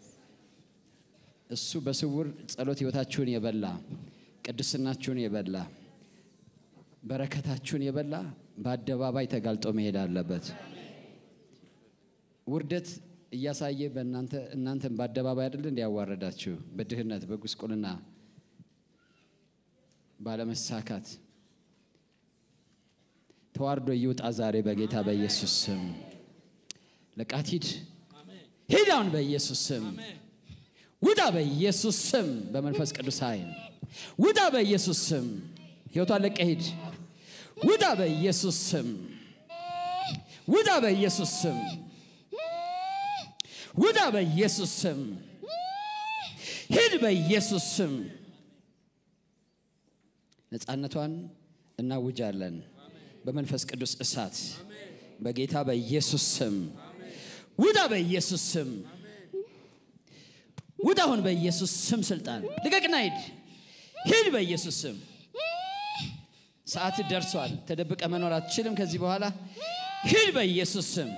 [SPEAKER 2] እሱ በስውር ጸሎት ህይወታችሁን የበላ ቅድስናችሁን የበላ በረከታችሁን የበላ በአደባባይ ተጋልጦ መሄድ አለበት ውርደት እያሳየ እናንተን በአደባባይ አይደል እንዲያዋረዳችሁ በድህነት በጉስቁልና ባለመሳካት ተዋርዶ ይውጣ ዛሬ በጌታ በኢየሱስ ስም ለቃቲድ ሂድ አሁን በኢየሱስ ስም ውጣ በኢየሱስ ስም በመንፈስ ቅዱስ ኃይል ውጣ በኢየሱስ ስም ህይወቷን ለቀህ ሂድ ውጣ በኢየሱስ ስም ውጣ በኢየሱስ ስም ውጣ በኢየሱስ ስም ሂድ በኢየሱስ ስም ነፃነቷን እናውጃለን በመንፈስ ቅዱስ እሳት በጌታ በኢየሱስ ስም ውጣ በኢየሱስ ስም ውጣ አሁን በኢየሱስ ስም ስልጣን ልቀቅና ሂድ በኢየሱስ ስም ሰዓት ደርሷል ተደብቀ መኖር አትችልም ከዚህ በኋላ ሂድ በኢየሱስ ስም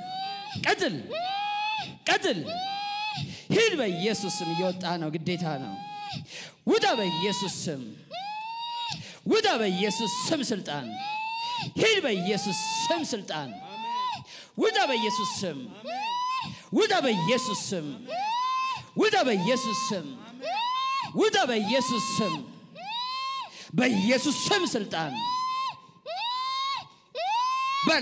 [SPEAKER 2] ቀጥል ሂድ በኢየሱስ ስም እየወጣ ነው ግዴታ ነው ውጣ በኢየሱስ ስም ውጣ በኢየሱስ ስም ስልጣን ሂድ በኢየሱስ ስም ስልጣን ውጣ በኢየሱስ ስም ውጣ በኢየሱስ ስም ውጣ በኢየሱስ ስም ውጣ በኢየሱስ ስም በኢየሱስ ስም ስልጣን በል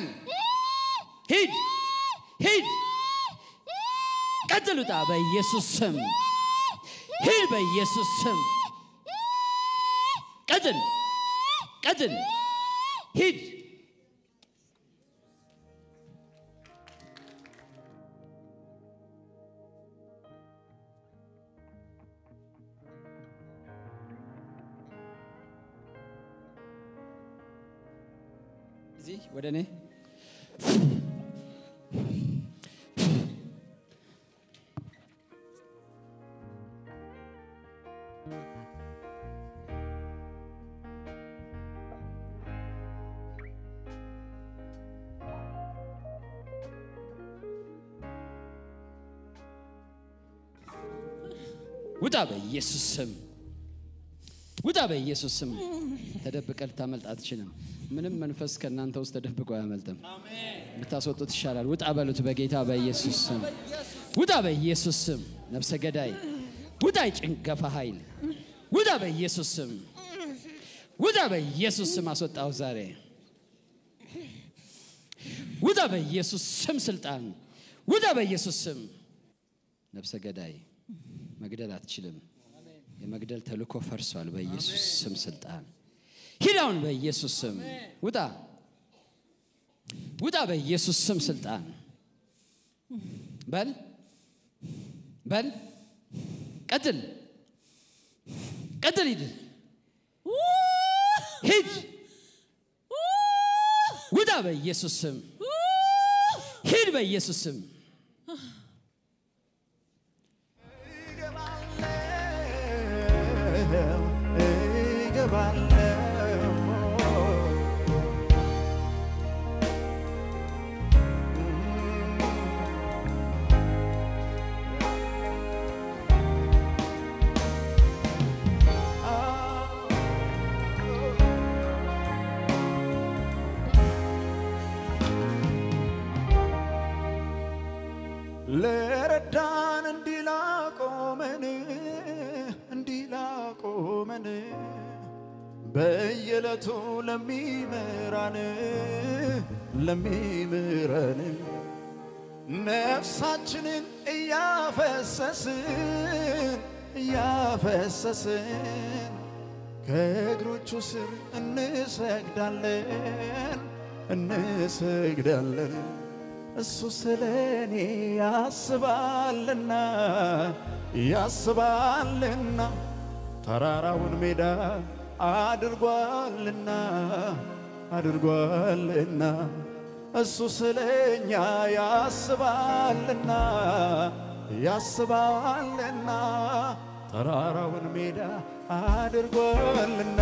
[SPEAKER 2] ሂድ ቀጥል ውጣ በኢየሱስ ስም ሂድ በኢየሱስ ስም ቀጥል ሂድ እዚህ ወደ እኔ ውጣ በኢየሱስ ስም ውጣ በኢየሱስ ስም ተደብቀህ ልታመልጥ አትችልም ምንም መንፈስ ከናንተ ውስጥ ተደብቆ አያመልጥም አሜን ብታስወጡት ይሻላል ውጣ በሉት በጌታ በኢየሱስ ስም ውጣ በኢየሱስ ስም ነፍሰ ገዳይ ውጣ ጭንገፋ ኃይል ውጣ በኢየሱስ ስም ውጣ በኢየሱስ ስም አስወጣው ዛሬ ውጣ በኢየሱስ ስም ስልጣን ውጣ በኢየሱስ ስም ነፍሰ ገዳይ መግደል አትችልም የመግደል ተልኮ ፈርሷል በኢየሱስ ስም ስልጣን ሂድ አሁን በኢየሱስ ስም ውጣ በኢየሱስ ስም ስልጣን በል ቀጥል ሂድ ውጣ በኢየሱስ ስም ሂድ በኢየሱስ ስም
[SPEAKER 5] ለረዳን እንዲላቆመን በየለቱ ለሚመራን ነፍሳችንን እያፈሰስን ከእግሮቹ ስር እንሰግዳለን እሱ ስለኔ ያስባልና ተራራውን ሜዳ አድርጓልና እሱ ስለኛ ያስባልና ተራራውን ሜዳ አድርጓልና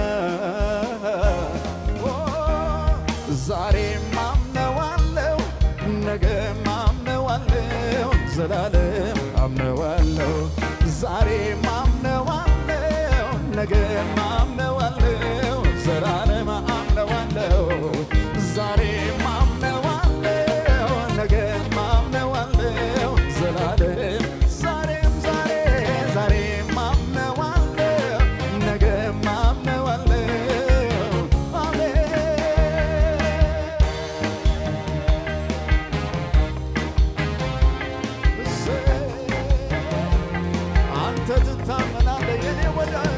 [SPEAKER 5] ዛሬም አምነዋለሁ ነገም አምነዋለሁ ዘላለም አምነዋለሁ ዛሬም አምነዋለሁ ነገም አምነዋለሁ ዘላለም አምነዋለሁ ዛሬም አምነዋለሁ ነገም አምነዋለሁ ዘላለም ዛሬም አምነዋለሁ ነገም አምነዋለሁ አንተ ትታመናለህ የኔ ወዳጅ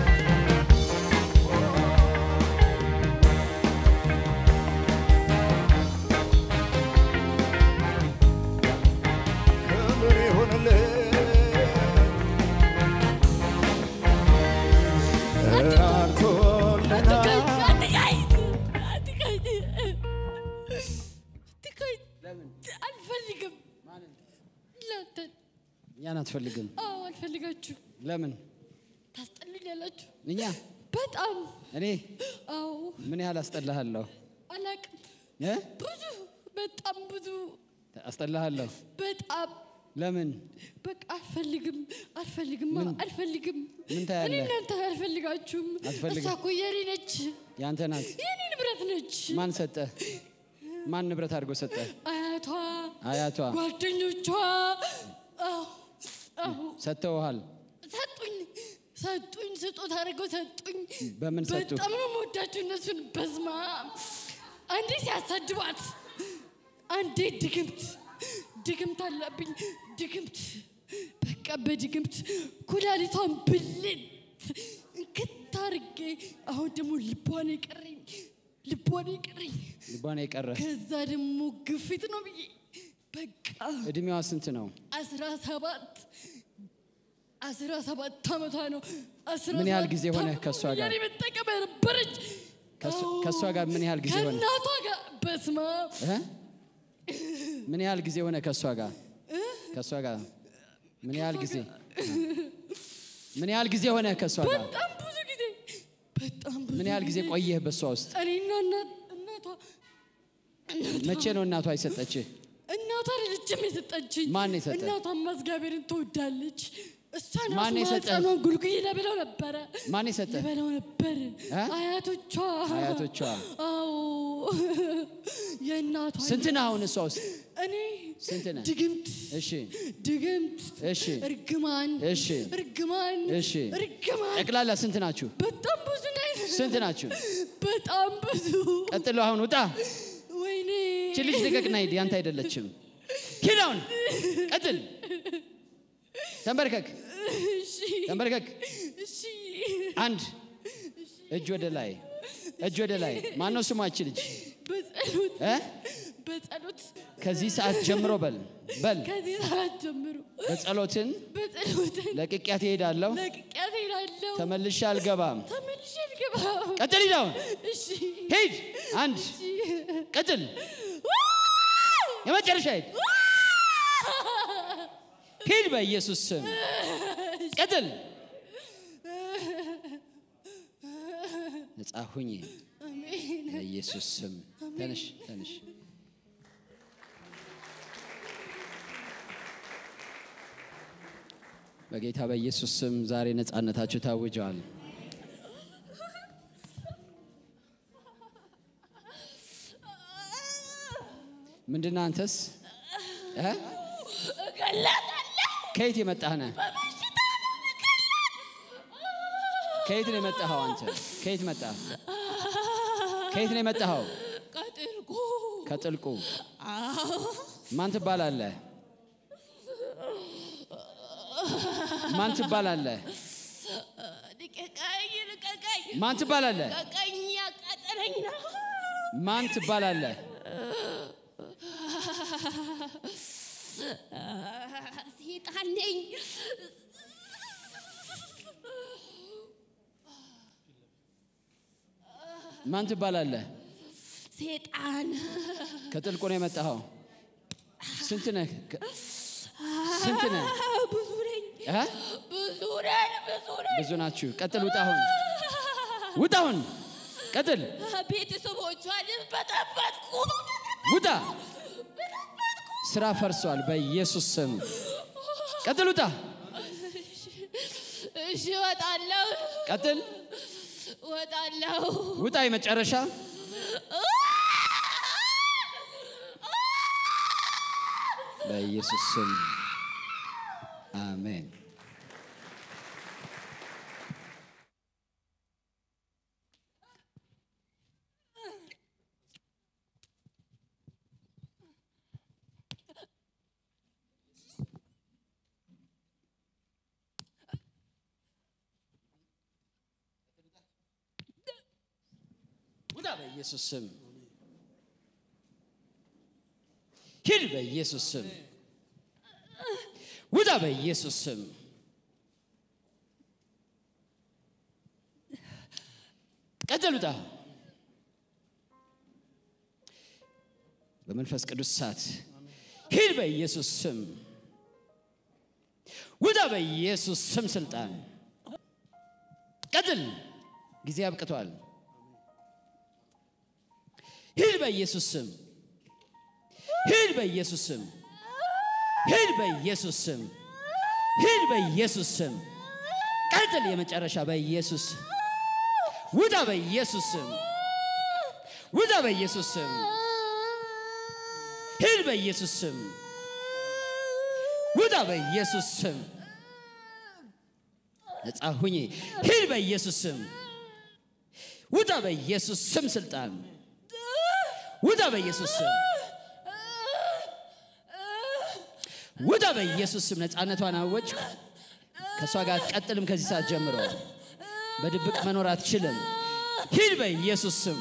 [SPEAKER 2] ያን አትፈልግም?
[SPEAKER 4] አዎ አልፈልጋችሁ።
[SPEAKER 2] ለምን?
[SPEAKER 4] ታስጠሉኛላችሁ።
[SPEAKER 2] እኛ
[SPEAKER 4] በጣም
[SPEAKER 2] እኔ
[SPEAKER 4] አዎ።
[SPEAKER 2] ምን ያህል አስጠላሃለሁ?
[SPEAKER 4] አላቅም። ብዙ በጣም ብዙ
[SPEAKER 2] አስጠላሃለሁ።
[SPEAKER 4] በጣም
[SPEAKER 2] ለምን?
[SPEAKER 4] በቃ አልፈልግም።
[SPEAKER 2] ምን ታያለህ?
[SPEAKER 4] እኔ እናንተ አልፈልጋችሁም። እሷ እኮ የኔ ነች።
[SPEAKER 2] ያንተ ናት።
[SPEAKER 4] የኔ ንብረት ነች።
[SPEAKER 2] ማን ሰጠ? ማን ንብረት አድርጎ ሰጠ? አያቷ
[SPEAKER 4] ጓደኞቿ
[SPEAKER 2] ሰጥተውሃል?
[SPEAKER 4] ሰጡኝ ስጦታ አድርገው ሰጡኝ።
[SPEAKER 2] በምን ሰጡ?
[SPEAKER 4] በጣም ነው የምወዳቸው እነሱን። በስማ አንዴ ሲያሳድባት አንዴ ድግምት አለብኝ። ድግምት በቃ በድግምት ኩላሊቷን ብልት እንክታርጌ አሁን ደግሞ ልቧን የቀረ ከዛ ደግሞ ግፊት ነው ብዬ በቃ
[SPEAKER 2] እድሜዋ ስንት ነው?
[SPEAKER 4] 17 ዓመቷ ነው።
[SPEAKER 2] ምን ያህል ጊዜ ሆነ ከሷ ጋር?
[SPEAKER 4] ያኔ መጠቀም ነበረች።
[SPEAKER 2] ከሷ ጋር ምን ያህል ጊዜ ሆነ?
[SPEAKER 4] ከእናቷ ጋር በስማ
[SPEAKER 2] ምን ያህል ጊዜ ሆነ ከሷ ጋር? ምን ያህል ጊዜ ሆነ ከሷ ጋር?
[SPEAKER 4] በጣም ብዙ ጊዜ።
[SPEAKER 2] ምን ያህል ጊዜ ቆየህ በሷ ውስጥ?
[SPEAKER 4] እኔና እናቷ።
[SPEAKER 2] መቼ ነው እናቷ የሰጠችህ?
[SPEAKER 4] እናቷ ልጅም የሰጠችኝ።
[SPEAKER 2] ማን የሰጠ?
[SPEAKER 4] እናቷ እግዚአብሔርን ትወዳለች። እሷን
[SPEAKER 2] ማን የሰጠ?
[SPEAKER 4] ጉልጉይ ለበለው ነበር።
[SPEAKER 2] ማን የሰጠ?
[SPEAKER 4] ለበለው ነበር አያቶቿ። አዎ የእናቷ።
[SPEAKER 2] ስንት ነው አሁን እሷ ውስጥ?
[SPEAKER 4] እኔ
[SPEAKER 2] ስንት ነው?
[SPEAKER 4] ድግምት።
[SPEAKER 2] እሺ
[SPEAKER 4] እርግማን።
[SPEAKER 2] እሺ ጠቅላላ ስንት ናችሁ?
[SPEAKER 4] በጣም ብዙ ነን።
[SPEAKER 2] ስንት ናችሁ?
[SPEAKER 4] በጣም ብዙ።
[SPEAKER 2] ቀጥሎ አሁን ውጣ።
[SPEAKER 4] ወይኔ
[SPEAKER 2] ልጅ ልቀቅና ሂድ። ያንተ አይደለችም። ሂድ አሁን ቀጥል። ተንበርከክ።
[SPEAKER 4] እሺ
[SPEAKER 2] አንድ እጅ ወደ ላይ ማነው ስሟ? ልጅ በጸሎት ከዚህ ሰዓት ጀምሮ በል
[SPEAKER 4] ከዚህ ሰዓት ጀምሮ
[SPEAKER 2] በጸሎትን ለቅቄያት እሄዳለሁ። ተመልሼ አልገባም። ቀጥል። ሂድ አሁን። ሂድ። አንድ ቀጥል። የመጨረሻ ሂድ በኢየሱስ ስም ቀጥል። ነጻ ሁኚ በኢየሱስ ስም። ተነሽ። በጌታ በኢየሱስ ስም ዛሬ ነጻነታችሁ ታውጇል። ምንድነው አንተስ? ከየት የመጣህ ነህ? ከየት ነው የመጣኸው አንተ? ከየት መጣህ? ከየት ነው የመጣኸው?
[SPEAKER 4] ከጥልቁ
[SPEAKER 2] ከጥልቁ ማን ትባላለህ? ማን ትባላለህ?
[SPEAKER 4] ልቀቀኝ
[SPEAKER 2] ማን ትባላለህ?
[SPEAKER 4] ልቀቀኝ ያቃጠለኝ ነው
[SPEAKER 2] ማን ትባላለህ?
[SPEAKER 4] ሰይጣን ነኝ
[SPEAKER 2] ማን ትባላለህ?
[SPEAKER 4] ሰይጣን
[SPEAKER 2] ከጥልቁ ነው የመጣኸው? ስንት ነህ? ስንት ነህ?
[SPEAKER 4] ብዙ ነኝ
[SPEAKER 2] ብዙ ናችሁ። ቀጥል። ውጣ አሁን ቀጥል።
[SPEAKER 4] ቤተሰቦቿን በጠበጥኩ
[SPEAKER 2] ውጣ። ስራ ፈርሷል በኢየሱስ ስም። ቀጥል። ውጣ።
[SPEAKER 4] እሺ እወጣለሁ።
[SPEAKER 2] ቀጥል።
[SPEAKER 4] እወጣለሁ።
[SPEAKER 2] ውጣ። የመጨረሻ በኢየሱስ ስም አሜን። ውጣ በኢየሱስ ስም። ሂድ በኢየሱስ ስም። ውጣ በኢየሱስ ስም። ቀጥል። ውጣ በመንፈስ ቅዱስ እሳት። ሂድ በኢየሱስ ስም። ውጣ በኢየሱስ ስም ስልጣን። ቀጥል። ጊዜ አብቅቷል። ሂድ በኢየሱስ ስም። ሂድ በኢየሱስ ስም። ሂድ በኢየሱስ ስም። ሂድ በኢየሱስ ስም። ቀጥል። የመጨረሻ በኢየሱስ ውጣ በኢየሱስ ስም። ውጣ በኢየሱስ ስም። ሂድ በኢየሱስ ስም። ውጣ በኢየሱስ ስም። ነፃ ሁኚ። ሂድ በኢየሱስ ስም። ውጣ በኢየሱስ ስም ስልጣን። ውጣ በኢየሱስ ስም። ውጣ በኢየሱስ ስም። ነፃነቷን አወጅ። ከሷ ጋር ቀጥልም። ከዚህ ሰዓት ጀምሮ በድብቅ መኖር አትችልም። ሂድ በኢየሱስ ስም።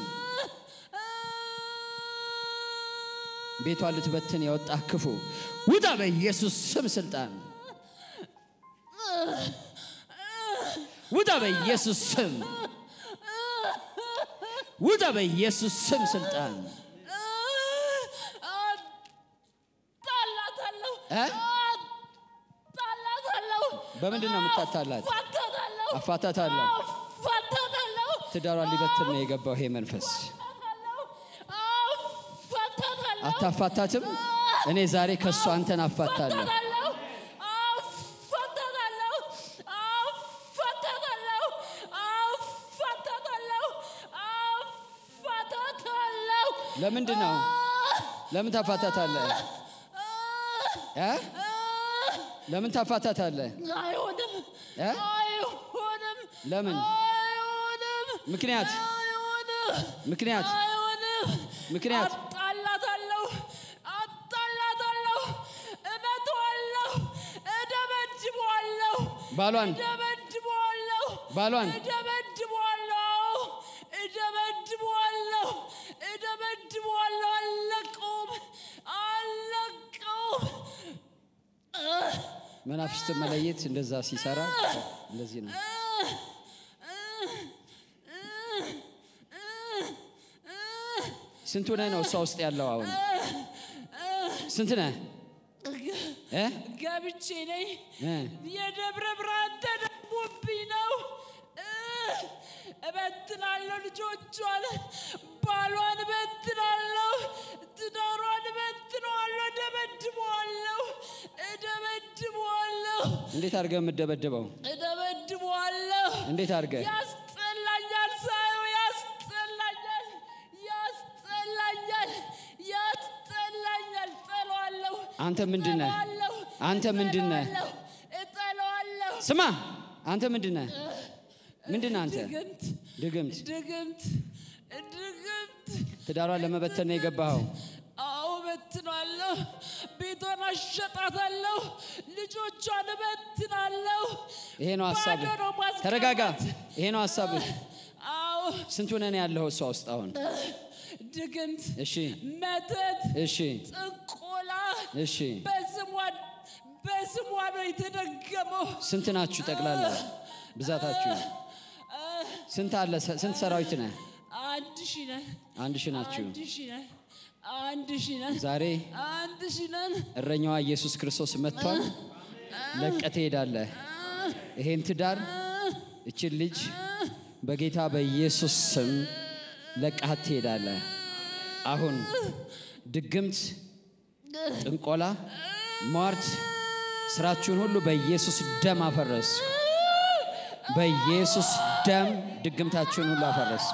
[SPEAKER 2] ቤቷ ልትበትን የወጣ ክፉ ውጣ በኢየሱስ ስም ስልጣን። ውጣ በኢየሱስ ስም። ውጣ በኢየሱስ ስም ስልጣን። በምንድን ነው የምታታላት? አፋታታለሁ። ትዳሯን ሊበትን ነው የገባው ይሄ መንፈስ። አታፋታትም? እኔ ዛሬ ከሷ አንተን አፋታለሁ። ለምንድን ነው? ለምን ታፋታታለህ? ለምን ታፋታታለህ?
[SPEAKER 4] አይሆንም። አይሆንም።
[SPEAKER 2] ለምን?
[SPEAKER 4] አይሆንም።
[SPEAKER 2] ምክንያት ምክንያት ምክንያት
[SPEAKER 4] አጣላታለሁ። እመታዋለሁ። እደበድበዋለሁ።
[SPEAKER 2] ባሏን
[SPEAKER 4] እደበድበዋለሁ።
[SPEAKER 2] ባሏን
[SPEAKER 4] እደበድበዋለሁ። አለቀውም።
[SPEAKER 2] መናፍስት መለየት እንደዛ ሲሰራ እንደዚህ ነው። ስንቱ ነህ ነው እሷ ውስጥ ያለው አሁን? ስንት ነህ?
[SPEAKER 4] ገብቼ ነኝ። የደብረ ብርሃን ተደርቦብኝ ነው። እበትናለሁ። ልጆቿን፣ ባሏን እበትናለሁ። ትዳሯን እበትነዋለሁ። እደበድበዋለሁ።
[SPEAKER 2] እንዴት አድርገህ የምትደበድበው?
[SPEAKER 4] እደበድበዋለሁ።
[SPEAKER 2] እንዴት አድርገህ?
[SPEAKER 4] ያስጠላኛል። ሳየው ያስጠላኛል። ጠለዋለሁ።
[SPEAKER 2] አንተ ምንድን ነህ? አንተ ምንድን ነህ?
[SPEAKER 4] እጠለዋለሁ።
[SPEAKER 2] ስማ፣ አንተ ምንድን ነህ? ምንድን ነህ አንተ? ድግምት።
[SPEAKER 4] ድግምት
[SPEAKER 2] ትዳሯን ለመበተን ነው የገባው
[SPEAKER 4] አዎ በትናለሁ ቤቷን አሸጣታለሁ ልጆቿን በትናለሁ
[SPEAKER 2] ይሄ ነው ሐሳብ ተረጋጋ ይሄ ነው ሐሳብ
[SPEAKER 4] አዎ
[SPEAKER 2] ስንቱ ነን ያለው እሷ ውስጥ አሁን
[SPEAKER 4] ድግምት
[SPEAKER 2] እሺ
[SPEAKER 4] መተት
[SPEAKER 2] እሺ
[SPEAKER 4] ጥንቆላ
[SPEAKER 2] እሺ
[SPEAKER 4] በስሟ ነው የተደገመው
[SPEAKER 2] ስንት ናችሁ ጠቅላላ ብዛታችሁ ስንት አለ ስንት ሰራዊት ነህ
[SPEAKER 4] 1000 ነን
[SPEAKER 2] 1000 ናችሁ
[SPEAKER 4] 1000 ነን
[SPEAKER 2] ዛሬ
[SPEAKER 4] 1000 ነን
[SPEAKER 2] እረኛዋ ኢየሱስ ክርስቶስ መጥቷል ለቀህ ትሄዳለህ ይሄን ትዳር እቺን ልጅ በጌታ በኢየሱስ ስም ለቀህ ትሄዳለህ አሁን ድግምት ጥንቆላ ሟርት ስራችሁን ሁሉ በኢየሱስ ደም አፈረስ በኢየሱስ ደም ድግምታችሁን ሁሉ አፈረስ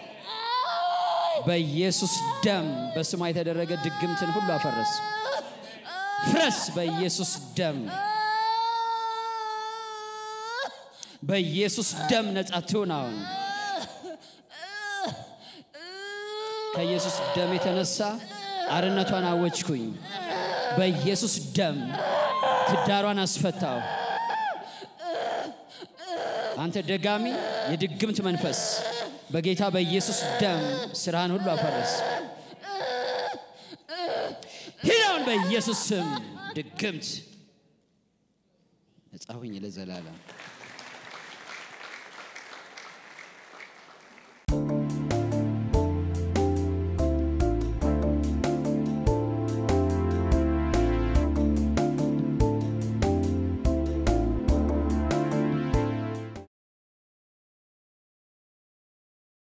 [SPEAKER 2] በኢየሱስ ደም በስሟ የተደረገ ድግምትን ሁሉ አፈረስ ፍረስ በኢየሱስ ደም በኢየሱስ ደም ነጻ ትሁን አሁን ከኢየሱስ ደም የተነሳ አርነቷን አወጅኩኝ በኢየሱስ ደም ትዳሯን አስፈታው አንተ ደጋሚ የድግምት መንፈስ በጌታ በኢየሱስ ደም ስራን ሁሉ አፈረስ ሂዳውን በኢየሱስ ስም ድግምት ነጻ ሁኝ ለዘላለም